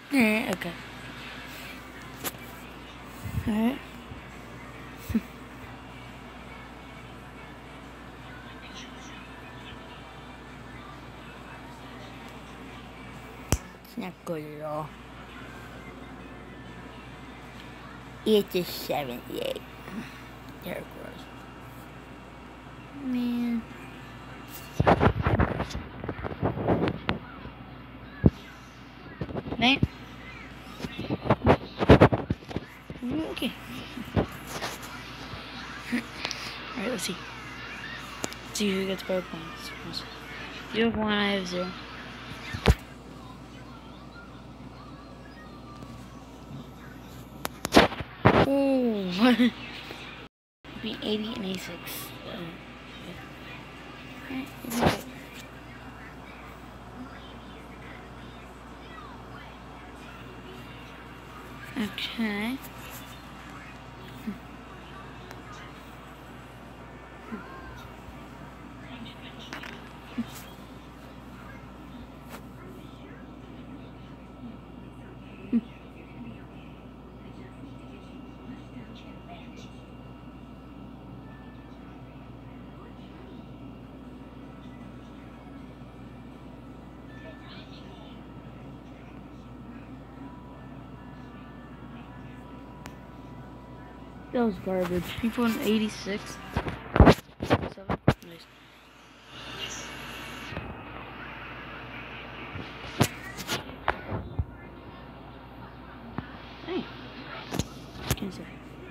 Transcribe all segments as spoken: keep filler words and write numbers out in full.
Yeah, okay. Alright. It's not good at all. It's a seventy-eight. There it goes. Man. Man. Okay. Alright, let's see. Let's see who gets better points. You have one, I have zero. Oh, be eighty and eighty-six. Uh, okay. That was garbage. People in eighty-six. Seven. Nice. Hey. Can't say.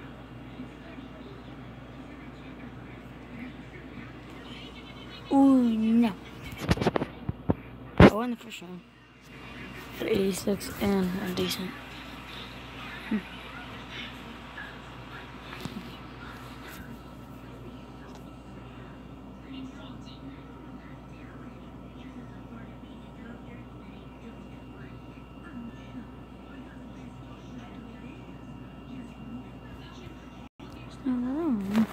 Ooh, no. I won the first round. At eighty-six and I'm decent. Hmm. Oh.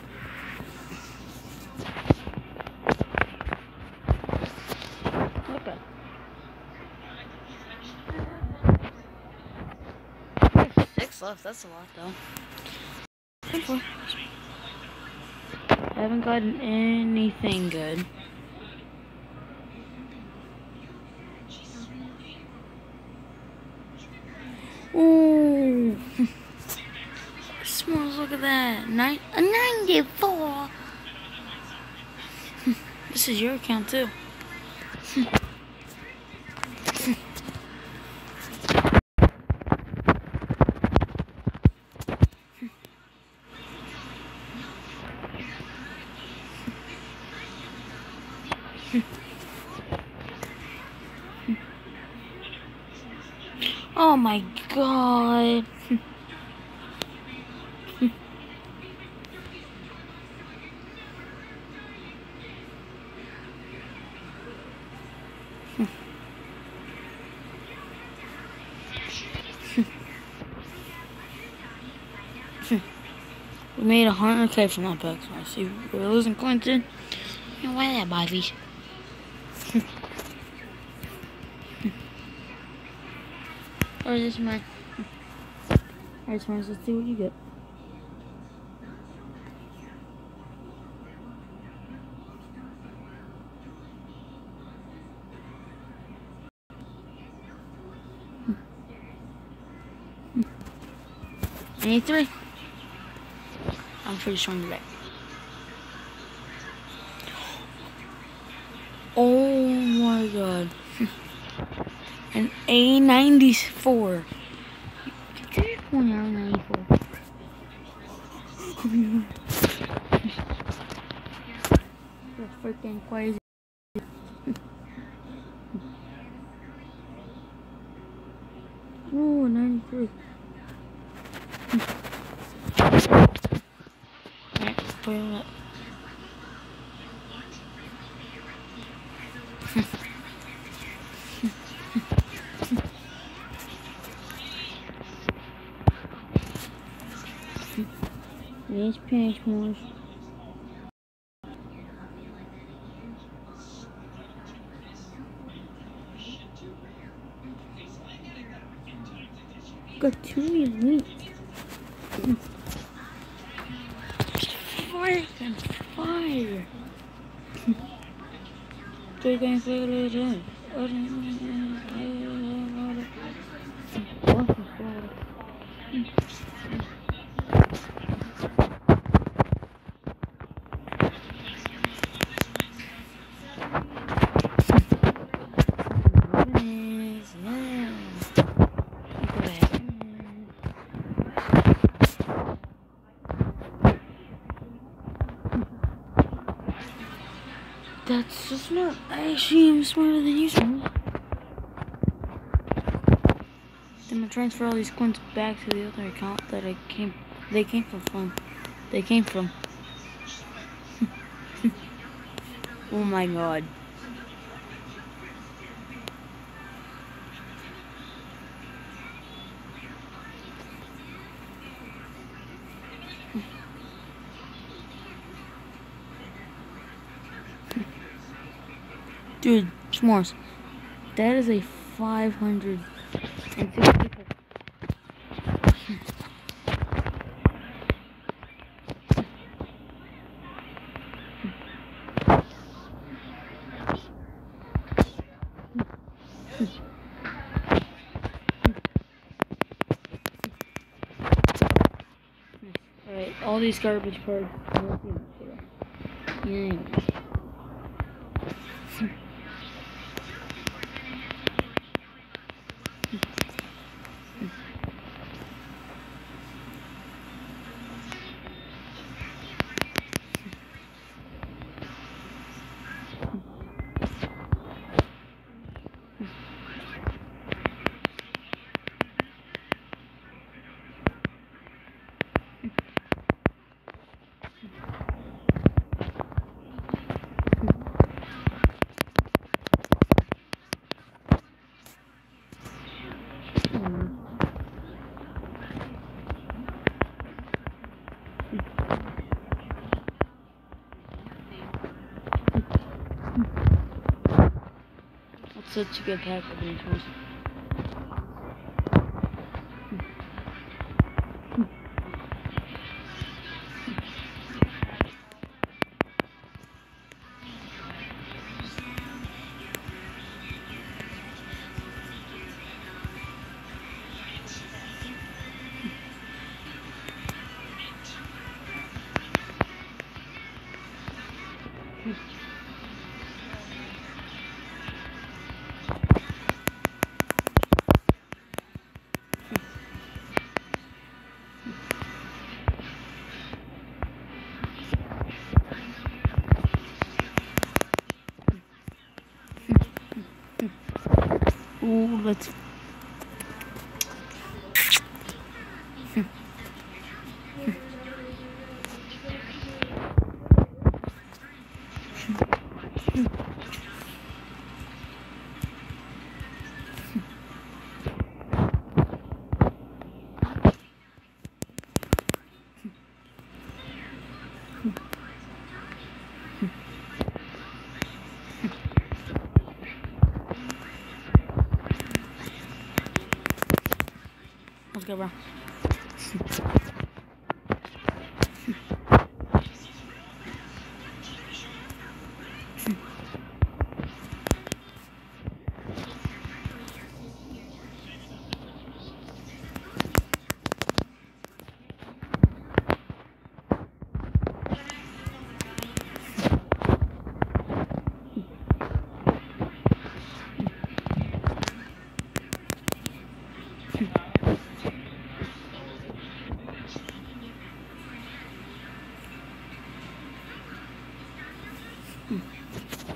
Okay. There's six left. That's a lot, though. Simple. I haven't gotten anything good. Ooh. Smalls, look at that. Nine, a ninety-four. This is your account, too. Oh my god. We made a hundred K from that back. So I see we're losing Clinton. You know, why that, Bobby? Or is this mine? Alright, Smarts, let's see what you get. eighty-three? I'm pretty sure I'm right. Oh my god. An A ninety-four. ninety-four. That's freaking crazy. Ooh, ninety-three. Alright, put it up. These page more. Got two elites. Fire and fire. Taking fire. That's just not. I actually am smarter than you, son. I'm gonna transfer all these coins back to the other account that I came. They came from. from they came from. Oh my god. Dude, s'mores. That is a five hundred and sixty. Alright, all these garbage parts. Yeah. Such a good pack of these ones. Ooh, let's. Let's go, bro. Hmm.